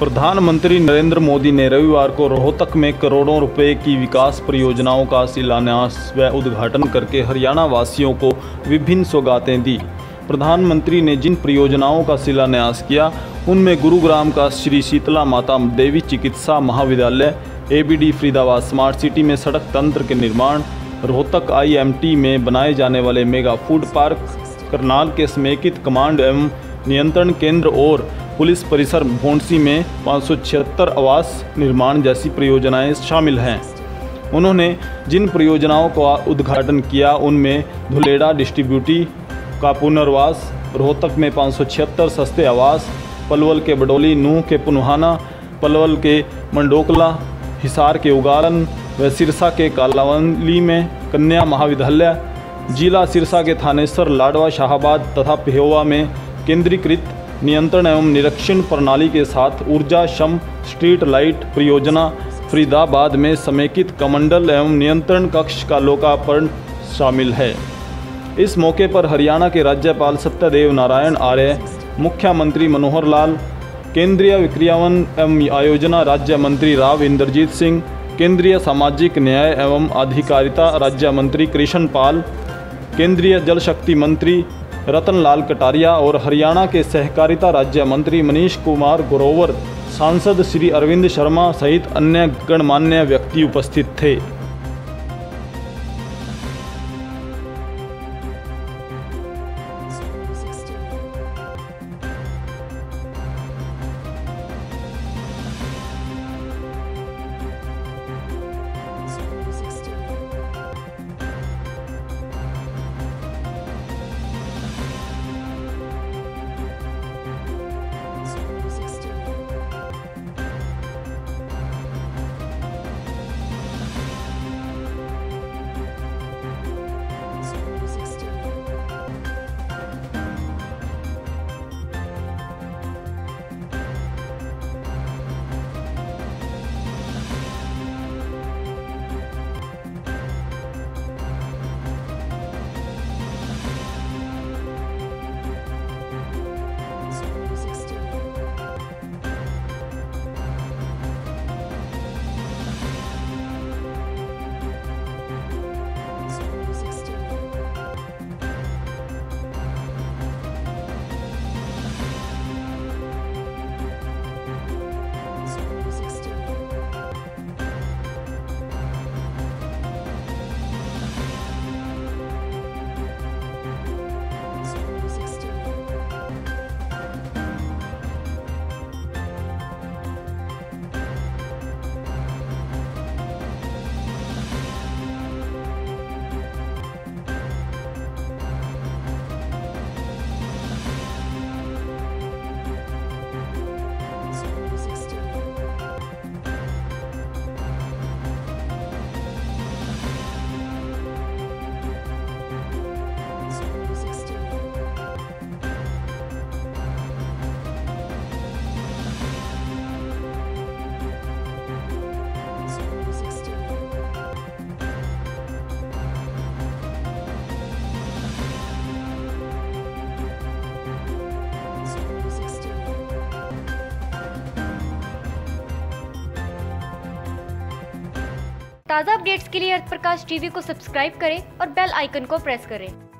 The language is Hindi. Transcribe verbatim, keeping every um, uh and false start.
प्रधानमंत्री नरेंद्र मोदी ने रविवार को रोहतक में करोड़ों रुपए की विकास परियोजनाओं का शिलान्यास व उद्घाटन करके हरियाणा वासियों को विभिन्न सौगातें दी। प्रधानमंत्री ने जिन परियोजनाओं का शिलान्यास किया उनमें गुरुग्राम का श्री शीतला माता देवी चिकित्सा महाविद्यालय, एबीडी फरीदाबाद स्मार्ट सिटी में सड़क तंत्र के निर्माण, रोहतक आईएमटी में बनाए जाने वाले मेगा फूड पार्क, करनाल के समेकित कमांड एवं नियंत्रण केंद्र और पुलिस परिसर भोंडसी में पाँच सौ छिहत्तर आवास निर्माण जैसी परियोजनाएं शामिल हैं। उन्होंने जिन परियोजनाओं का उद्घाटन किया उनमें धुलेड़ा डिस्ट्रीब्यूटी का पुनर्वास, रोहतक में पाँच सौ छिहत्तर सस्ते आवास, पलवल के बडोली, नूह के पुनहाना, पलवल के मंडोकला, हिसार के उगालन व सिरसा के कालावली में कन्या महाविद्यालय, जिला सिरसा के थानेसर, लाडवा, शाहबाद तथा पेहोवा में केंद्रीकृत नियंत्रण एवं निरीक्षण प्रणाली के साथ ऊर्जा क्षम स्ट्रीट लाइट परियोजना, फरीदाबाद में समेकित कमंडल एवं नियंत्रण कक्ष का लोकार्पण शामिल है। इस मौके पर हरियाणा के राज्यपाल सत्यदेव नारायण आर्य, मुख्यमंत्री मनोहर लाल, केंद्रीय विक्रयण एवं आयोजना राज्य मंत्री राव इंद्रजीत सिंह, केंद्रीय सामाजिक न्याय एवं अधिकारिता राज्य मंत्री कृष्ण पाल, केंद्रीय जल शक्ति मंत्री रतन लाल कटारिया और हरियाणा के सहकारिता राज्य मंत्री मनीष कुमार ग्रोवर, सांसद श्री अरविंद शर्मा सहित अन्य गणमान्य व्यक्ति उपस्थित थे। ताज़ा अपडेट्स के लिए अर्थ प्रकाश टीवी को सब्सक्राइब करें और बेल आइकन को प्रेस करें।